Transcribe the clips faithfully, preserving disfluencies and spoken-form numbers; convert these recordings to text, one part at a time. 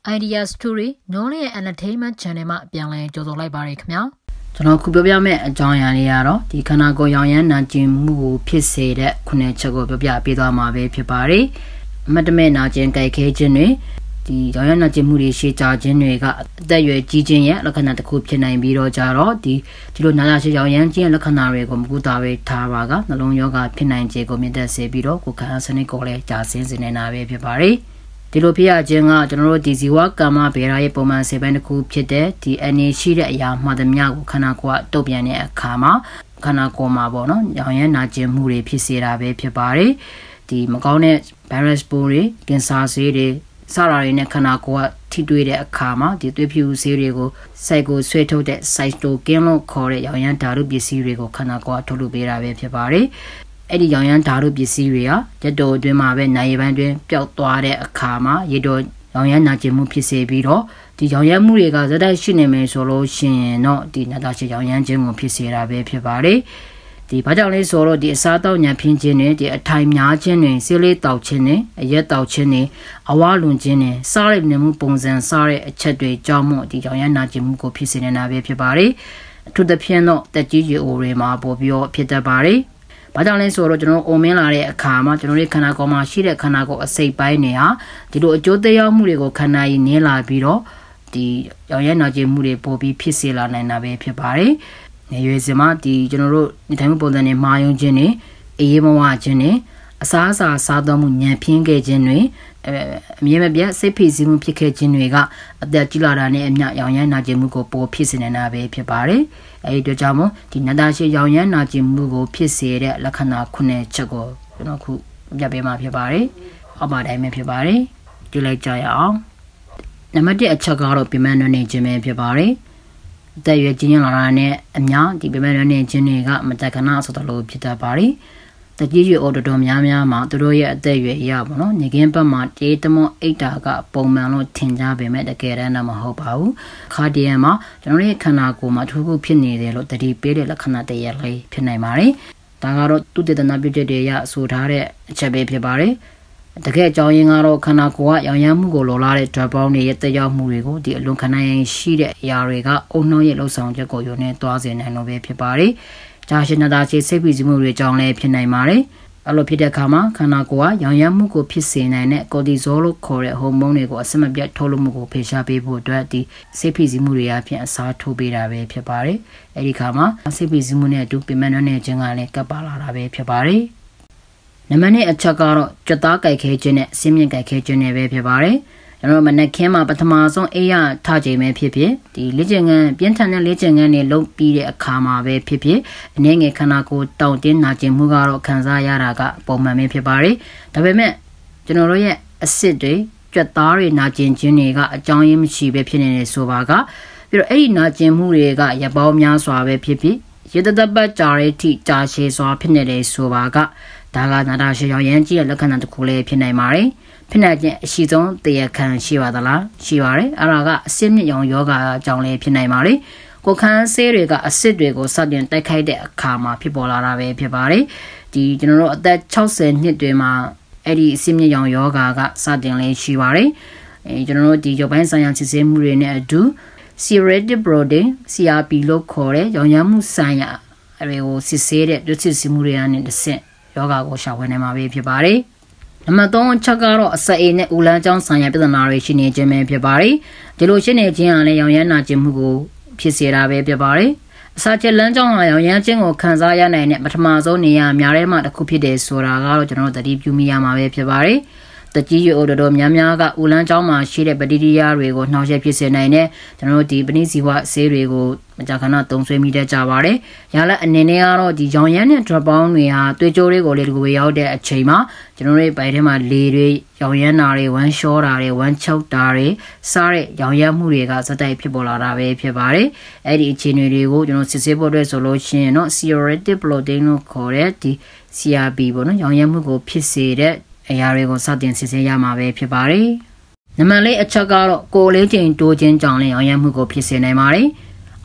Idea Story နော်ရဲ့ Entertainment Channel မှာပြန်လည်ကြိုဆိုလိုက်ပါရခင်ဗျာကျွန်တော်ခုပြောပြမယ့်အကြောင်းအရာလေးကတော့ဒီခန္ဓာကိုယ်ရောင်ရမ်းနာကျင်မှုကိုဖြစ်စေတဲ့ခုနှစ်ချက်ကိုပြောပြပေးသွားမှာပဲဖြစ်ပါတယ်အမတ်တမဲ့နာကျင်ကြိုက်ခဲခြင်းတွေဒီရောင်ရမ်းနာကျင်မှုတွေရှေ့ကြာခြင်းတွေကအသက်အရွယ်ကြီးခြင်းရဲ့လက္ခဏာတစ်ခုဖြစ်နိုင်ပြီးတော့ကြတော့ဒီဒီလိုနာတာရှေ့ရောင်ရမ်းခြင်းရဲ့လက္ခဏာတွေကိုမကူတာပဲထားပါကနှလုံးရောဂါဖြစ်နိုင်ခြေကိုမြင့်တက်စေပြီးတော့ကိုယ်ခံအားစနစ်ကိုလည်းကြာဆင်းစေနေတာပဲဖြစ်ပါတယ်ဒီလိုဖြစ်ရခြင်းကကျွန်တော်တို့ဒီဇီဝကမ္မဗေဒရဲ့ပုံမှန်စေပိုင်းတစ်ခုဖြစ်တဲ့ဒီအနေရှိတဲ့အရာမှသမျှကိုခန္ဓာကိုယ်ကတုတ်ပြန်တဲ့အခါမှာခန္ဓာကိုယ်မှာပေါ့နော်ရောင်ရမ်းနာကျင်မှုတွေဖြစ်စေတာပဲဖြစ်ပါတယ်ဒီမကောင်းတဲ့ virus ပိုးတွေကင်ဆာဆေးတွေစတာတွေနဲ့ခန္ဓာကိုယ်ကထိတွေ့တဲ့အခါမှာဒီသွေးဖြူဆေးတွေကိုစိုက်ကိုဆွဲထုတ်တဲ့ cytokine လို့ခေါ်တဲ့ရောင်ရမ်းဓာတုပစ္စည်းတွေကိုခန္ဓာကိုယ်ကထုတ်လုပ်ပေးတာပဲဖြစ်ပါတယ်အဲ့ဒီရောင်ရမ်းဓာတုပစ္စည်းတွေဟာရက်တော်အတွင်းမှာပဲနိုင်ရပိုင်းတွင်ပျောက်သွားတဲ့အခါမှာရေတော်ရောင်ရမ်းနာကျင်မှုဖြစ်စေပြီးတော့ဒီရောင်ရမ်းမှုတွေကဇက်တိုက်ရှိနေမယ်ဆိုလို့ရှိရင်တော့ဒီနာတာရှိရောင်ရမ်းခြင်းကိုဖြစ်စေတာပဲဖြစ်ပါတယ်ဒီဘာကြောင့်လဲဆိုတော့ဒီအစားတောက်ညံဖင်းခြင်းတွေဒီအထိုင်များခြင်းတွေဆေးလေးတောက်ခြင်းတွေအရက်တောက်ခြင်းတွေအဝါလွန်ခြင်းတွေစားရနေမှုပုံစံစားတဲ့အချက်တွေကြောင့်မို့ဒီရောင်ရမ်းနာကျင်မှုကိုဖြစ်စေနေတာပဲဖြစ်ပါတယ်အထူးသဖြင့်တော့တက်ကြီးကြီးအိုတွေမှာပို့ပြီးတော့ဖြစ်တတ်ပါတယ်ဘာကြောင့်လဲဆိုတော့ကျွန်တော်အိုမင်းလာတဲ့အခါမှာကျွန်တော်တို့ခန္ဓာကိုယ်မှာရှိတဲ့ခန္ဓာကိုယ်အစိတ်ပိုင်းတွေဟာဒီလိုအကျိုးသက်ရောက်မှုတွေကိုခန္ဓာကြီးနင်းလာပြီးတော့ဒီရောင်ရမ်းနာကျင်မှုတွေပို့ပြီးဖြစ်စေလာနိုင်တာပဲဖြစ်ပါတယ်။နေရွေးစမှာဒီကျွန်တော်တို့ဒီတိုင်းပုံစံနဲ့မာယုံခြင်းတွေအေးမဝခြင်းတွေအစားအစာစားသုံးမှုညံဖျင်းခဲ့ခြင်းတွေအမြဲမပြတ်စိတ်ဖိစီးမှုဖြစ်ခဲ့ခြင်းတွေကအသက်ကြီးလာတာနဲ့အမျှရောင်ရမ်းနာကျင်မှုကိုပိုဖြစ်စေနေတာပဲဖြစ်ပါတယ်။အဲဒီတို့ကြောင့်မို့ဒီနတာရှိရောင်ရမ်းနာကျင်မှုကိုဖြစ်စေတဲ့လက္ခဏာခုနှစ်ချက်ကိုကျွန်တော်ခုပြပေးမှာဖြစ်ပါတယ်။အောက်ပါတိုင်းပဲဖြစ်ပါတယ်။ကြည့်လိုက်ကြရအောင်။နံပါတ်တစ်အချက်ကတော့ပြမန်းနေခြင်းပဲဖြစ်ပါတယ်။အသက်ရွယ်ကြီးရင်လာတာနဲ့အမျှဒီပြမန်းနေခြင်းတွေကမတက္ကနာဆိုသလိုဖြစ်တတ်ပါတယ်။တကြီးကြီးအော်တော်တော်များများမှာသူတို့ရဲ့အသက်အရွယ်အရပေါ့နော်နေကင်းဘက်မှာတေးတမောအိတ်တာကပုံမှန်လို့ထင်ကြပေမဲ့တကယ်တမ်းတော့မဟုတ်ပါဘူးခါတရံမှာကျွန်တော်ရဲ့ခန္ဓာကိုယ်မှာထိုးခုဖြစ်နေတယ်လို့တတိပေးတဲ့လက္ခဏာတရလေးဖြစ်နိုင်ပါတယ်ဒါကတော့သူတေသနာပြုတဲ့ရအဆိုထားတဲ့အချက်ပဲဖြစ်ပါတယ်တကယ်အကြောင်းရင်းကတော့ခန္ဓာကိုယ်ကရောင်ရမ်းမှုကိုလိုလားတဲ့ဓာတ်ပေါင်းတွေရဲ့တက်ရောက်မှုတွေကိုဒီအလွန်ခဏရင်ရှိတဲ့အရာတွေကအုံနှောရဲ့လှုပ်ဆောင်ချက်ကိုယုံနေသွားစေနိုင်လို့ပဲဖြစ်ပါတယ်ကြာရှည်နာတာရှည်စိတ်ဖိစီးမှုတွေကြောင့်လည်းဖြစ်နိုင်ပါတယ်။အဲ့လိုဖြစ်တဲ့အခါမှာခန္ဓာကိုယ်ကရောင်ရမ်းမှုကိုဖြစ်စေနိုင်တဲ့ကို်တီဇောလို့ခေါ်တဲ့ဟော်မုန်းတွေကိုအစမပြတ်ထုတ်လွှတ်မှုကိုဖေရှားပေးဖို့အတွက်ဒီစိတ်ဖိစီးမှုတွေအပြင်အစားထိုးပေးတာပဲဖြစ်ပါတယ်။အဲ့ဒီအခါမှာစိတ်ဖိစီးမှုနဲ့အတူပင်မနှွမ်းနေခြင်းကလည်းကပ်ပါလာတာပဲဖြစ်ပါတယ်။နံပါတ်နှစ်အချက်ကတော့ကြွက်သားကြိုက်ခဲခြင်းနဲ့အစင်းမြင့်ကြိုက်ခဲခြင်းတွေပဲဖြစ်ပါတယ်။ကျွန်တော်မနက်ခင်းမှာပထမဆုံးအေးရထချိန်ပဲဖြစ်ဖြစ်ဒီလေ့ကျင့်ခန်းပြင်းထန်တဲ့လေ့ကျင့်ခန်းတွေလုပ်ပြီးတဲ့အခါမှာပဲဖြစ်ဖြစ်အနေငယ်ခန္ဓာကိုယ်တောင့်တင်းနာကျင်မှုကတော့ခံစားရတာကပုံမှန်ပဲဖြစ်ပါတယ်ဒါပေမဲ့ကျွန်တော်တို့ရဲ့အဆစ်တွေကြွက်သားတွေနာကျင်ခြင်းတွေကအကြောင်းရင်းမရှိပဲဖြစ်နေတယ်ဆိုပါကပြီးတော့အဲ့ဒီနာကျင်မှုတွေကရပောင်းများစွာပဲဖြစ်ဖြစ်ရတတပတ်ကြာတဲ့အထိကြာရှည်စွာဖြစ်နေတယ်ဆိုပါကဒါကနာတာရှည်ရောင်ရမ်းကြီးရဲ့လက္ခဏာတစ်ခုလေးဖြစ်နိုင်ပါတယ်ဖြစ်နေခြင်းအရှိဆုံးတရားခံရှိပါသလားရှိပါတယ်အဲ့ဒါကအစစ်မြစ်ရောင်ယောဂါအကြောင်းလေးဖြစ်နိုင်ပါတယ်ကိုယ်ခံဆေးတွေကအစစ်တွေကိုစတင်တိုက်ခိုက်တဲ့အခါမှာဖြစ်ပေါ်လာတာပဲဖြစ်ပါတယ်ဒီကျွန်တော်တို့အသက်၆၀နှစ်တွင်မှာအဲ့ဒီအစစ်မြစ်ရောင်ယောဂါကစတင်လေးရှိပါတယ်အဲကျွန်တော်တို့ဒီရုပ်ပိုင်းဆိုင်ရာစစ်ဆေးမှုတွေနဲ့အတူ Serotype protein စီ အာร์ ပီ လို့ခေါ်တဲ့ရောင်ရမ်းမှုဆိုင်ရာတွေကိုစစ်ဆေးတဲ့ဒုစစ်ဆေးမှုတွေကနေတစ်ဆင့်ယောဂါကိုရှာဖွေနိုင်မှာပဲဖြစ်ပါတယ်နံပါတ်သုံးအချက်ကတော့အစအိမ်နဲ့ဦးလန်းချောင်းဆိုင်ရာပြဿနာတွေရှိနေခြင်းပဲဖြစ်ပါတယ်ဒီလိုရှိနေခြင်းကလည်းရောင်ရမ်းနာကျင်မှုကိုဖြစ်စေတာပဲဖြစ်ပါတယ်အစာချက်လန်းချောင်းဟာရောင်ရမ်းခြင်းကိုခံစားရနိုင်တဲ့ပထမဆုံးနေရာများထဲမှာတစ်ခုဖြစ်တယ်ဆိုတာကတော့ကျွန်တော်တို့သတိပြုမိရမှာပဲဖြစ်ပါတယ်တကြီးရအိုတော်များများကဦးလန်းချောင်းမှာရှိတဲ့ဘက်တီးရီးယားတွေကိုနှောက်ယှက်ဖြစ်စေနိုင်တဲ့ကျွန်တော်တို့ဒီပဏိစီဝဆေးတွေကိုမကြာခဏသုံးဆွဲမိတတ်ကြပါတယ်။ရလက်အနေနဲ့ကတော့ဒီရောင်ရမ်းတဲ့ drop ပေါင်းတွေဟာသွေးကြိုးတွေကိုလေကိုရောက်တဲ့အချိန်မှာကျွန်တော်တို့ပိုင်ထဲမှာလေတွေရောင်ရမ်းတာတွေဝမ်းလျှောတာတွေဝမ်းချုပ်တာတွေစားတဲ့ရောင်ရမ်းမှုတွေကစက်တိုက်ဖြစ်ပေါ်လာတာပဲဖြစ်ပါတယ်။အဲ့ဒီအခြေအနေတွေကိုကျွန်တော်စစ်ဆေးဖို့အတွက်ဆိုလို့ရှိရင်တော့ Serotype protein လို့ခေါ်တဲ့ဒီ စီ အာร์ ပီ ပေါ့နော်ရောင်ရမ်းမှုကိုဖြစ်စေတဲ့အရာတွေကိုစတင်စစ်ဆေးရမှာပဲဖြစ်ပါတယ်။နံပါတ်လေးအချက်ကတော့ကိုယ်လေးချိန်တိုးခြင်းကြောင့်လည်းရောင်ရမ်းမှုကိုဖြစ်စေနိုင်ပါတယ်။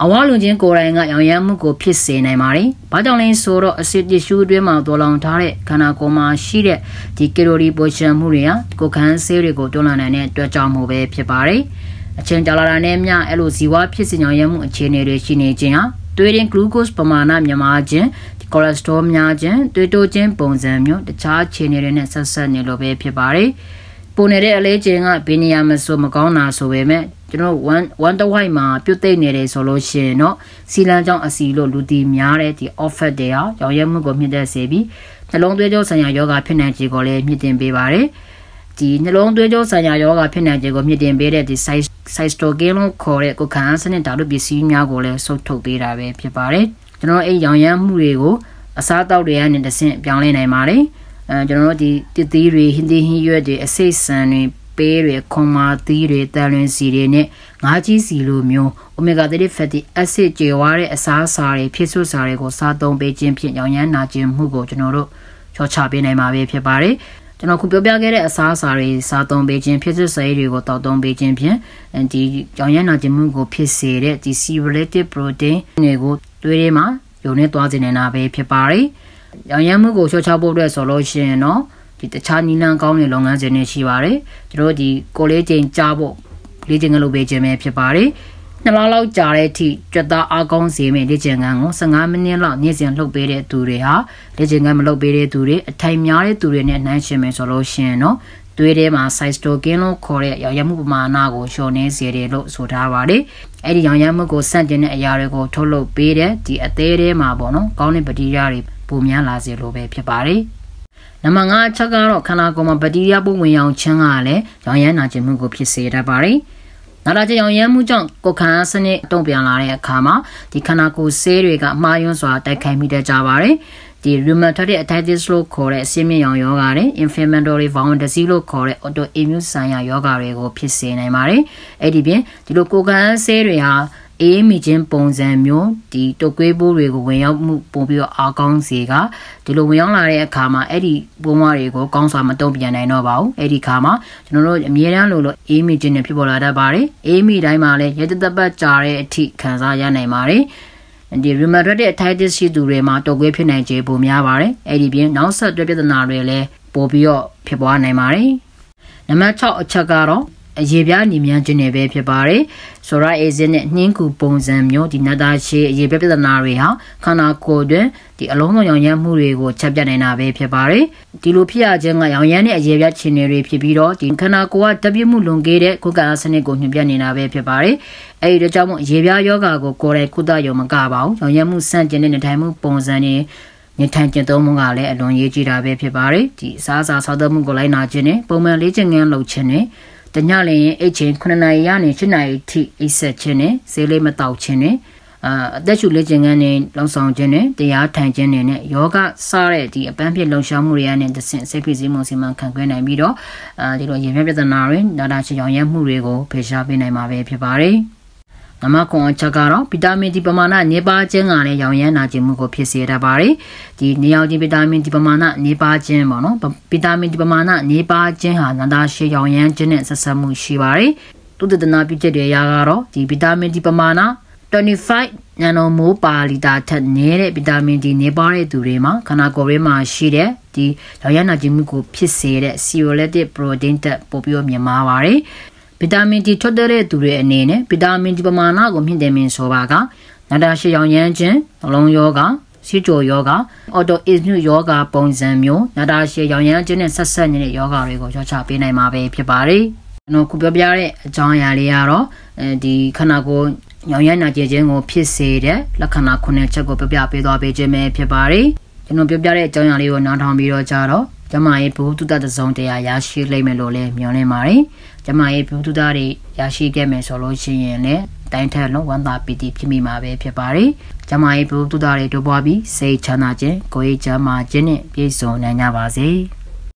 အဝါလုံချင်းကိုယ်တိုင်ကရောင်ရမ်းမှုကိုဖြစ်စေနိုင်ပါတယ်။ဘာကြောင့်လဲဆိုတော့အဆစ်တစ်ရှူးအတွင်းမှာတော်လောင်ထားတဲ့ခန္ဓာကိုယ်မှာရှိတဲ့ဒီကီလိုရီပိုရှင်မှုတွေဟာကိုယ်ခန်းဆေးတွေကိုတွန်းလှန်နိုင်တဲ့အတွက်ကြောင့်မို့ပဲဖြစ်ပါတယ်။အချင်းကြာလာတာနဲ့မျှအဲ့လိုဇီဝဖြစ်စဉ်ရောင်ရမ်းမှုအခြေအနေတွေရှိနေခြင်းဟာသွေးရင်း glucose ပမာဏမြမာခြင်းကိုလက်စထရောများခြင်းသွေးတိုးခြင်းပုံစံမျိုးတခြားအခြေအနေတွေနဲ့ဆက်ဆက်နေလို့ပဲဖြစ်ပါတယ်။ပုံနေတဲ့အလေးချိန်ကဘယ်နေရာမှာဆိုမကောင်းတာဆိုပေမဲ့ကျွန်တော်one one တဝိုက်မှာပြုတ်သိမ့်နေတယ်ဆိုလို့ရှိရင်တော့စီလန်းကြောင့်အစီလို့လူတီများတဲ့ဒီ offset တွေဟာရောင်ရဲမှုကိုမြင့်တက်စေပြီးနှလုံးသွေးကြောဆိုင်ရာယောဂဖြစ်နိုင်ခြေကိုလည်းမြင့်တင်ပေးပါတယ်ဒီနှလုံးသွေးကြောဆိုင်ရာယောဂဖြစ်နိုင်ခြေကိုမြင့်တင်ပေးတဲ့ဒီ cytokine လို့ခေါ်တဲ့ကိုယ်ခံအားစနစ်ဓာတ်ပစ္စည်းများကိုလည်းစုပ်ထုတ်ပေးတာပဲဖြစ်ပါတယ်ကျွန်တော်အဲ့ရောင်ရဲမှုတွေကိုအစားအသောက်တွေကနေတစ်ဆင့်ပြောင်းလဲနိုင်ပါတယ်အဲကျွန်တော်တို့ဒီတစ်သီးတွေဟင်းသီးဟင်းရွက်တွေအစိတ်ဆန်တွေပေးတွေခွန်မာသီးတွေတန်လွင်စီတွေနဲ့ငါးကြီးစီလိုမျိုး omega three fatty acid ကျေဝါးတဲ့အစားအစာတွေဖြစ်စွစာတွေကိုစားသုံးပေးခြင်းဖြင့်ရောင်ရမ်းနာကျင်မှုကိုကျွန်တော်တို့ချောချပေးနိုင်မှာပဲဖြစ်ပါတယ်ကျွန်တော်ခုပြောပြခဲ့တဲ့အစားအစာတွေစားသုံးပေးခြင်းဖြစ်စွစာတွေကိုတောက်သုံးပေးခြင်းဖြင့်ဒီရောင်ရမ်းနာကျင်မှုကိုဖြစ်စေတဲ့ဒီ C-related protein တွေကိုသွေးထဲမှာယုံနေသွားစေနေတာပဲဖြစ်ပါတယ်ရောင်ရမ်းမှုကိုချောချဖို့အတွက်ဆိုလို့ရှိရင်တော့ဒီတခြားနီလန်ကောင်းတဲ့လုပ်ငန်းစဉ်တွေရှိပါတယ်ကျွန်တော်ဒီကိုလေးချိန်ကြားဖို့လေ့ကျင့်ခန်းလုပ်ပေးခြင်းပဲဖြစ်ပါတယ်နှစ်လလောက်ကြာတဲ့အထိကြွက်သားအားကောင်းစေမယ့်လေ့ကျင့်ခန်းကိုfifteenမိနစ်လောက်နေ့စဉ်လုပ်ပေးတဲ့သူတွေဟာလေ့ကျင့်ခန်းမလုပ်ပေးတဲ့သူတွေအထိုင်များတဲ့သူတွေနဲ့နှိုင်းယှဉ်မယ်ဆိုလို့ရှိရင်တော့သွေးထဲမှာ cytokine လို့ခေါ်တဲ့ရောင်ရမ်းမှုပမာဏကိုလျှော့နှဲစေတယ်လို့ဆိုထားပါတယ်အဲ့ဒီရောင်ရမ်းမှုကိုဆန့်ကျင်တဲ့အရာတွေကိုထုတ်လုပ်ပေးတဲ့ဒီအသေးထဲမှာပေါ့နော်ကောင်းတဲ့ဘက်တီးရီးယားတွေပုံများလာစေလို့ပဲဖြစ်ပါတယ်နံပါတ်fiveအချက်ကတော့ခန္ဓာကိုယ်မှာဘက်တီးရီးယားပုံဝင်အောင်ခြင်းကလည်းရောင်ရမ်းနာကျင်မှုကိုဖြစ်စေတတ်ပါတယ်။နောက်တစ်ချက်ရောင်ရမ်းမှုကြောင့်ကိုယ်ခံအားစနစ်တုံ့ပြန်လာတဲ့အခါမှာဒီခန္ဓာကိုယ်ဆေးတွေကအမှားယွင်းစွာတိုက်ခိုက်မိတတ်ကြပါတယ်။ဒီ rheumatoid arthritis လို့ခေါ်တဲ့အဆစ်မြင့်ရောင်ယောဂါတွေ inflammatory bowel disease လို့ခေါ်တဲ့ autoimmune ဆိုင်ရာယောဂါတွေကိုဖြစ်စေနိုင်ပါတယ်။အဲ့ဒီပြင်ဒီလိုကိုယ်ခံအားဆေးတွေဟာအေးမိခြင်းပုံစံမျိုးဒီတုတ်ကွေးပိုးတွေကိုဝင်ရောက်မှုပုံပြီးတော့အားကောင်းစေကဒီလိုဝင်ရောက်လာတဲ့အခါမှာအဲ့ဒီပိုးမတွေကိုကောင်းစွာမတုံ့ပြန်နိုင်တော့ပါဘူးအဲ့ဒီခါမှာကျွန်တော်တို့အမြဲတမ်းလို့လို့အေးမိခြင်းတွေဖြစ်ပေါ်လာတတ်ပါတယ်အေးမိတိုင်းမှာလည်းရတသက်ပတ်ကြာတဲ့အထိခံစားရနိုင်ပါတယ်ဒီ rheumatoid arthritis ရှိသူတွေမှာတုတ်ကွေးဖြစ်နိုင်ခြေပိုများပါတယ်အဲ့ဒီပြင်နောက်ဆက်တွဲပြဿနာတွေလည်းပိုပြီးတော့ဖြစ်ပွားနိုင်ပါတယ်နံပါတ်sixအချက်ကတော့အရေပြားညီမြန်းခြင်းတွေပဲဖြစ်ပါတယ်ဆိုတော့အေဇင်းနဲ့နှင်းကူပုံစံမျိုးဒီနတ်သားရှည်အရေပြားပြဿနာတွေဟာခန္ဓာကိုယ်တွင်ဒီအလုံးစုံရောင်ရမ်းမှုတွေကိုချက်ပြတ်နေတာပဲဖြစ်ပါတယ်ဒီလိုဖြစ်ရခြင်းကရောင်ရမ်းတဲ့အရေပြားခြင်တွေဖြစ်ပြီးတော့ဒီခန္ဓာကိုယ်ကတပြည့်မှုလွန်ခဲ့တဲ့ကိုယ်ကအားစနစ်ကိုညှိပြနေတာပဲဖြစ်ပါတယ်အဲဒီတော့ကြောင့်မို့အရေပြားယောဂါကိုကိုယ်တိုင်ကုသရုံမကပါဘူးရောင်ရမ်းမှုဆန့်ကျင်တဲ့နေထိုင်မှုပုံစံတွေနေထိုင်ကျင့်သုံးမှုကလည်းအလွန်ရေးကြီးတာပဲဖြစ်ပါတယ်ဒီအစားအစာစားသုံးမှုကိုလိုက်နာခြင်းနဲ့ပုံမှန်လေ့ကျင့်ခန်းလုပ်ခြင်းနဲ့တညလည်းအိတ်ချင်းnineနာရီကနေeightနာရီထိအိတ်ဆက်ခြင်းနဲ့ဆေးလေးမတောက်ခြင်းနဲ့အာအသက်ရှူလေ့ကျင့်ခန်းနဲ့လုံဆောင်ခြင်းနဲ့တရားထိုင်ခြင်းနဲ့ယောဂစတဲ့ဒီအပန်းဖြစ်လုံရှားမှုတွေကနေတဆင့်စိတ်ဖိစီးမှုစီမံခန့်ခွဲနိုင်ပြီးတော့အာဒီလိုရင်ပြပြဿနာတွေနာတာချေရောင်ရဲမှုတွေကိုဖယ်ရှားပေးနိုင်မှာပဲဖြစ်ပါတယ်နံပါတ်nineအချက်ကတော့ဗီတာမင်ဒီပမာဏနေပါခြင်းကလည်းရောင်ရမ်းနာကျင်မှုကိုဖြစ်စေတတ်ပါတယ်ဒီနေရောင်ခြည်ဗီတာမင်ဒီပမာဏနေပါခြင်းပေါ့နော်ဗီတာမင်ဒီပမာဏနေပါခြင်းဟာနာတာရှည်ရောင်ရမ်းခြင်းနဲ့ဆက်ဆက်မှုရှိပါတယ်သုတေသနပြုချက်တွေအရကတော့ဒီဗီတာမင်ဒီပမာဏtwenty-five nanomole per liter ထက်နည်းတဲ့ဗီတာမင်ဒီနေပါတဲ့သူတွေမှာခန္ဓာကိုယ်ထဲမှာရှိတဲ့ဒီရောင်ရမ်းနာကျင်မှုကိုဖြစ်စေတဲ့ C-related protein တက်ပိုပြီးတော့မြင့်မားပါတယ်ဗီတာမင်ဒီထွက်တဲ့သူတွေအနေနဲ့ဗီတာမင်ဒီပမာဏကိုမြင့်တင်မင်းဆိုပါကနာတာရှည်ရောင်ရမ်းခြင်းနှလုံးယောဂဆီးချိုယောဂအော်တိုအစ်မြူယောဂပုံစံမျိုးနာတာရှည်ရောင်ရမ်းခြင်းနဲ့ဆက်ဆက်နေတဲ့ယောဂတွေကိုရောချပေးနိုင်မှာပဲဖြစ်ပါတယ်ကျွန်တော်ခုပြောပြတဲ့အကြောင်းအရာလေးကတော့အဲဒီခန္ဓာကိုယ်ရောင်ရမ်းနာကျင်ခြင်းကိုဖြစ်စေတဲ့လက္ခဏာnineချက်ကိုပြပြပေးသွားပေးခြင်းပဲဖြစ်ပါတယ်ကျွန်တော်ပြောပြတဲ့အကြောင်းအရာလေးကိုနားထောင်ပြီးတော့ကြတော့ကျမရဲ့ဘုသူတတစုံတရားရရှိလိမ့်မယ်လို့လည်းမျှော်လင့်ပါတယ်ကျမရဲ့ဘုသူတတွေရရှိခဲ့မယ်ဆိုလို့ရှိရင်လည်းတိုင်းထက်လုံးဝမ်းသာပီတိဖြစ်မိမှာပဲဖြစ်ပါတယ်ကျမရဲ့ဘုသူတတွေတို့ပွားပြီးစိတ်ချမ်းသာခြင်းကိုယ်ရေးချမ်းသာခြင်းနဲ့ပြည့်စုံနိုင်ကြပါစေ